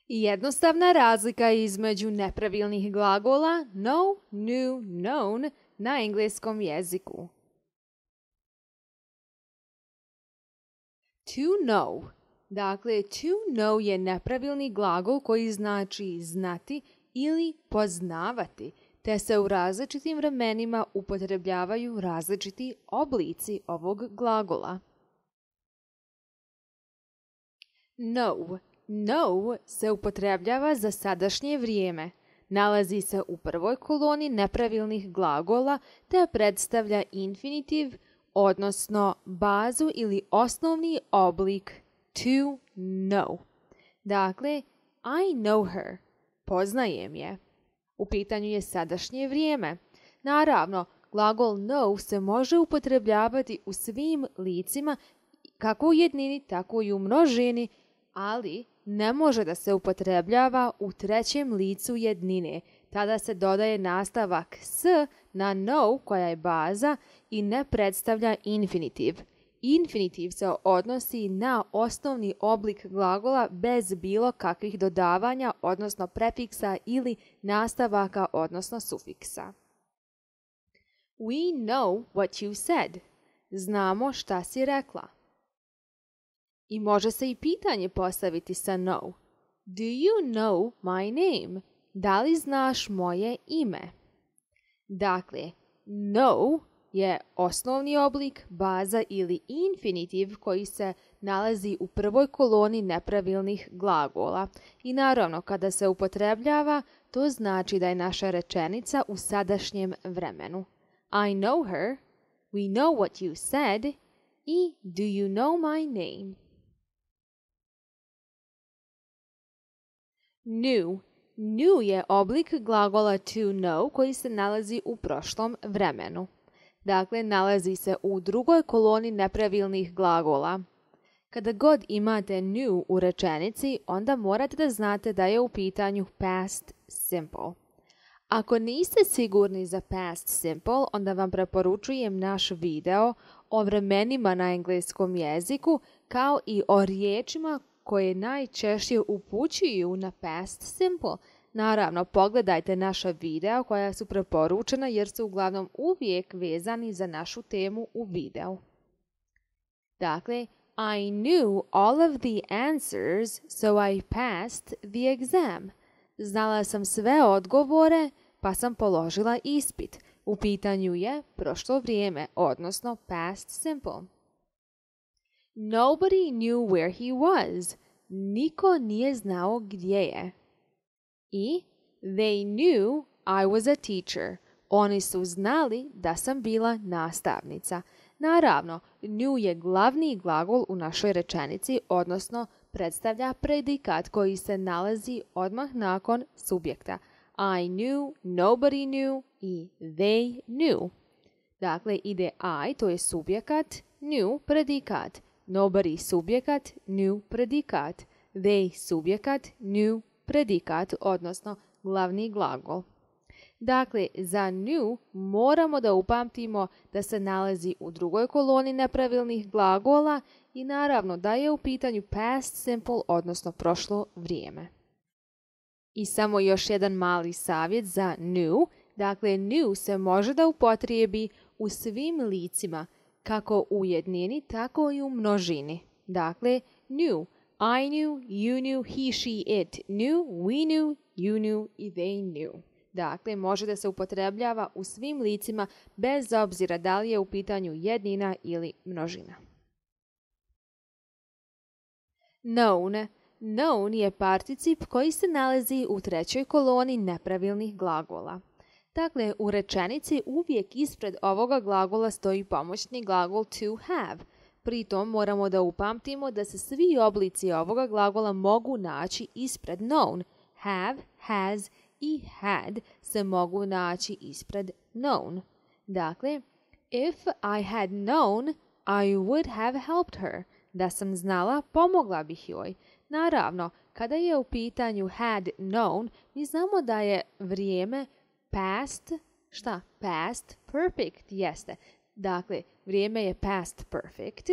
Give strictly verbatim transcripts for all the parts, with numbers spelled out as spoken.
Jednostavna razlika između nepravilnih glagola know, knew, known na engleskom jeziku. To know. Dakle, to know je nepravilni glagol koji znači znati ili poznavati, te se u različitim vremenima upotrebljavaju različiti oblici ovog glagola. Know. Know se upotrebljava za sadašnje vrijeme. Nalazi se u prvoj koloni nepravilnih glagola te predstavlja infinitiv, odnosno bazu ili osnovni oblik to know. Dakle, I know her. Poznajem je. U pitanju je sadašnje vrijeme. Naravno, glagol know se može upotrebljavati u svim licima, kako u jednini, tako i u množini, ali ne može da se upotrebljava u trećem licu jednine. Tada se dodaje nastavak s na know koja je baza i ne predstavlja infinitiv. Infinitiv se odnosi na osnovni oblik glagola bez bilo kakvih dodavanja, odnosno prefiksa ili nastavaka, odnosno sufiksa. We know what you said. Znamo šta si rekla. I može se i pitanje postaviti sa know. Do you know my name? Da li znaš moje ime? Dakle, know je osnovni oblik, baza ili infinitiv koji se nalazi u prvoj koloni nepravilnih glagola. I naravno, kada se upotrebljava, to znači da je naša rečenica u sadašnjem vremenu. I know her, we know what you said i do you know my name? Knew. Knew je oblik glagola to know koji se nalazi u prošlom vremenu. Dakle, nalazi se u drugoj koloni nepravilnih glagola. Kada god imate knew u rečenici, onda morate da znate da je u pitanju past simple. Ako niste sigurni za past simple, onda vam preporučujem naš video o vremenima na engleskom jeziku, kao i o riječima koje najčešće upućuju na past simple. Naravno, pogledajte naša videa koja su preporučena jer su uglavnom uvijek vezani za našu temu u videu. Dakle, I knew all of the answers, so I passed the exam. Znala sam sve odgovore, pa sam položila ispit. U pitanju je prošlo vrijeme, odnosno past simple. Nobody knew where he was. Niko nije znao gdje je. I they knew I was a teacher. Oni su znali da sam bila nastavnica. Naravno, knew je glavni glagol u našoj rečenici, odnosno predstavlja predikat koji se nalazi odmah nakon subjekta. I knew, nobody knew i they knew. Dakle, ide I, to je subjekat, knew, predikat. Nobody subjekat, knew, predikat. They subjekat, knew, predikat, odnosno glavni glagol. Dakle, za knew moramo da upamtimo da se nalazi u drugoj koloni nepravilnih glagola i naravno da je u pitanju past simple, odnosno prošlo vrijeme. I samo još jedan mali savjet za knew. Dakle, knew se može da upotrijebi u svim licima, kako u jednini, tako i u množini. Dakle, knew. I knew, you knew, he, she, it knew, we knew, you knew i they knew. Dakle, može da se upotrebljava u svim licima bez obzira da li je u pitanju jednina ili množina. Known. Known je particip koji se nalazi u trećoj koloni nepravilnih glagola. Dakle, u rečenici uvijek ispred ovoga glagola stoji pomoćni glagol to have. Pritom moramo da upamtimo da se svi oblici ovoga glagola mogu naći ispred known. Have, has i had se mogu naći ispred known. Dakle, if I had known, I would have helped her. Da sam znala, pomogla bih joj. Naravno, kada je u pitanju had known, mi znamo da je vrijeme past, šta? Past perfect, jeste. Dakle, vrijeme je past perfect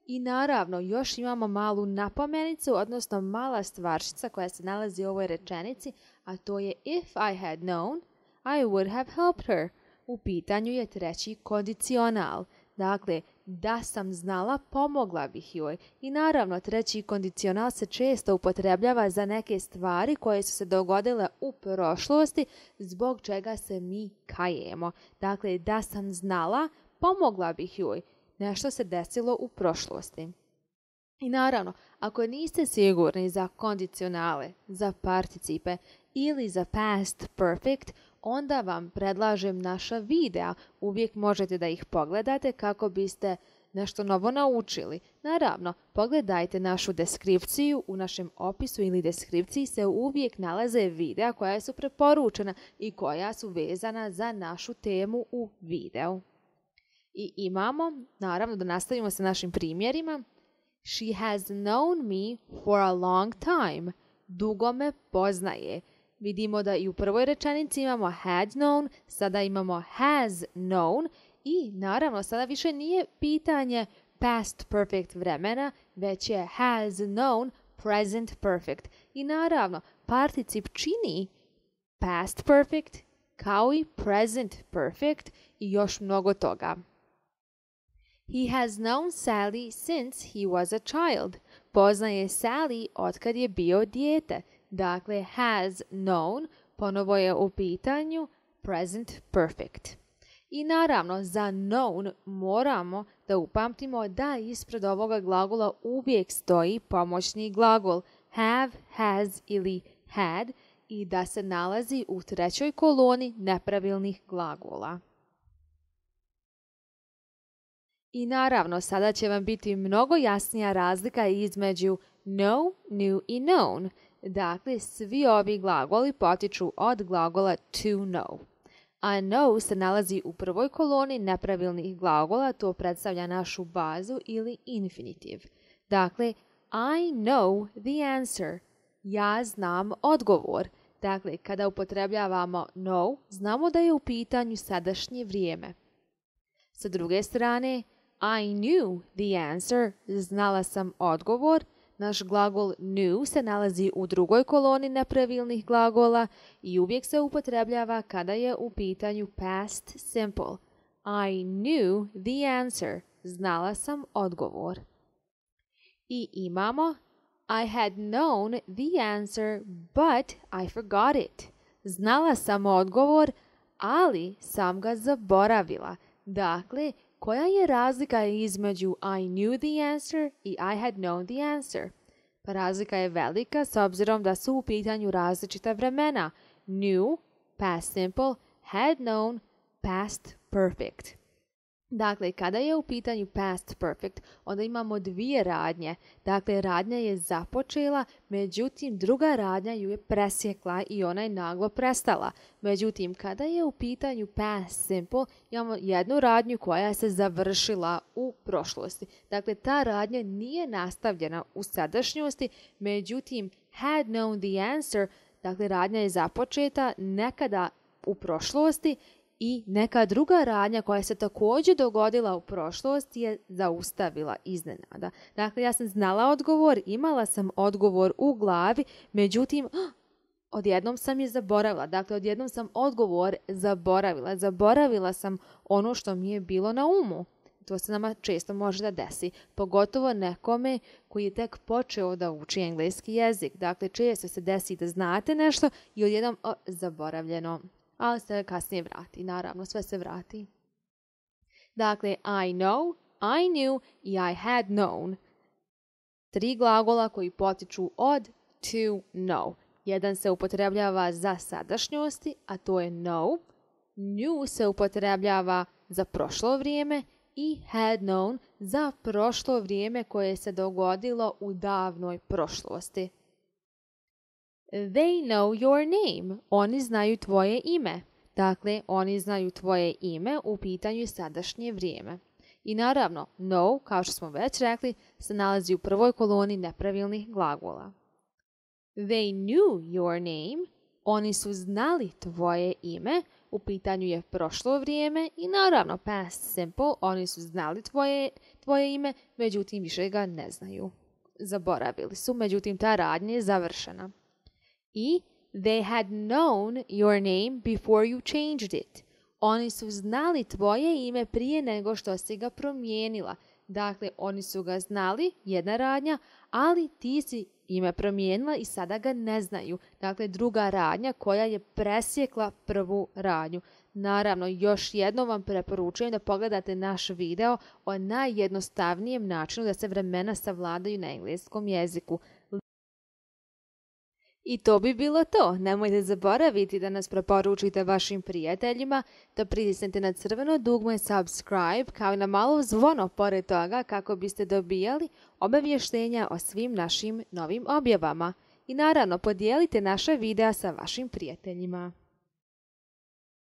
I naravno, još imamo malu napomenicu, odnosno mala stvarčica koja se nalazi u ovoj rečenici, a to je if I had known, I would have helped her. U pitanju je treći kondicional. Dakle, da sam znala, pomogla bih joj. I naravno, treći kondicional se često upotrebljava za neke stvari koje su se dogodile u prošlosti, zbog čega se mi kajemo. Dakle, da sam znala, pomogla bih joj. Nešto se desilo u prošlosti. I naravno, ako niste sigurni za kondicionale, za participe ili za past perfect, onda vam predlažem naša videa. Uvijek možete da ih pogledate kako biste nešto novo naučili. Naravno, pogledajte našu deskripciju, u našem opisu ili deskripciji se uvijek nalaze videa koja su preporučena i koja su vezana za našu temu u videu. I imamo, naravno da nastavimo sa našim primjerima. She has known me for a long time. Dugo me poznaje. Vidimo da i u prvoj rečenici imamo had known, sada imamo has known i naravno sada više nije pitanje past perfect vremena, već je has known present perfect. I naravno, particip čini past perfect kao i present perfect i još mnogo toga. He has known Sally since he was a child. Poznaje Sally otkad je bio dijete. Dakle, has known ponovo je u pitanju present perfect. I naravno, za known moramo da upamtimo da ispred ovoga glagola uvijek stoji pomoćni glagol have, has ili had i da se nalazi u trećoj koloni nepravilnih glagola. I naravno, sada će vam biti mnogo jasnija razlika između know, knew i known. Dakle, svi ovi glagoli potiču od glagola to know. A know se nalazi u prvoj koloni nepravilnih glagola, to predstavlja našu bazu ili infinitiv. Dakle, I know the answer. Ja znam odgovor. Dakle, kada upotrebljavamo know, znamo da je u pitanju sadašnje vrijeme. Sa druge strane, I knew the answer, znala sam odgovor. Naš glagol knew se nalazi u drugoj koloni nepravilnih glagola i uvijek se upotrebljava kada je u pitanju past simple. I knew the answer, znala sam odgovor. I imamo I had known the answer, but I forgot it. Znala sam odgovor, ali sam ga zaboravila. Dakle, koja je razlika između I knew the answer i I had known the answer? Pa razlika je velika s obzirom da su u pitanju različita vremena. Knew, past simple, had known, past perfect. Dakle, kada je u pitanju past perfect, onda imamo dvije radnje. Dakle, radnja je započela, međutim, druga radnja ju je presjekla i ona je naglo prestala. Međutim, kada je u pitanju past simple, imamo jednu radnju koja se završila u prošlosti. Dakle, ta radnja nije nastavljena u sadašnjosti, međutim, had known the answer, dakle, radnja je započeta nekada u prošlosti, i neka druga radnja koja se također dogodila u prošlosti je zaustavila iznenada. Dakle, ja sam znala odgovor, imala sam odgovor u glavi, međutim, odjednom sam je zaboravila. Dakle, odjednom sam odgovor zaboravila. Zaboravila sam ono što mi je bilo na umu. To se nama često može da desi, pogotovo nekome koji je tek počeo da uči engleski jezik. Dakle, često se desi da znate nešto i odjednom o, zaboravljeno. Ali se kasnije vrati. Naravno, sve se vrati. Dakle, I know, I knew i I had known. Tri glagola koji potiču od to know. Jedan se upotrebljava za sadašnjosti, a to je know. Knew se upotrebljava za prošlo vrijeme i had known za prošlo vrijeme koje se dogodilo u davnoj prošlosti. They know your name. Oni znaju tvoje ime. Dakle, oni znaju tvoje ime u pitanju sadašnje vrijeme. I naravno, know, kao što smo već rekli, se nalazi u prvoj koloni nepravilnih glagola. They knew your name. Oni su znali tvoje ime u pitanju je prošlo vrijeme i naravno past simple, oni su znali tvoje, tvoje ime, međutim više ga ne znaju. Zaboravili su, međutim ta radnja je završena. I they had known your name before you changed it. Oni su znali tvoje ime prije nego što si ga promijenila. Dakle, oni su ga znali, jedna radnja, ali ti si ime promijenila i sada ga ne znaju. Dakle, druga radnja koja je presjekla prvu radnju. Naravno, još jednom vam preporučujem da pogledate naš video o najjednostavnijem načinu da se vremena savladaju na engleskom jeziku. I to bi bilo to. Nemojte zaboraviti da nas preporučite vašim prijateljima, da pritisnete na crveno dugme subscribe kao i na malo zvono pored toga kako biste dobijali obavještenja o svim našim novim objavama. I naravno podijelite naše videa sa vašim prijateljima.